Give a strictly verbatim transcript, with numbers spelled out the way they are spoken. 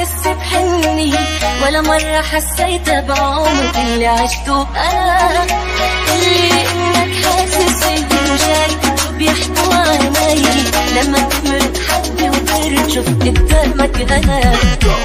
بحس بحنية، ولا مرة حسيت بعمري اللي عشته أنا. اللي إنك حاسس فيه وشايف شو بيحكوا عني، لما تمرق حبي وترجف قدامك أنا.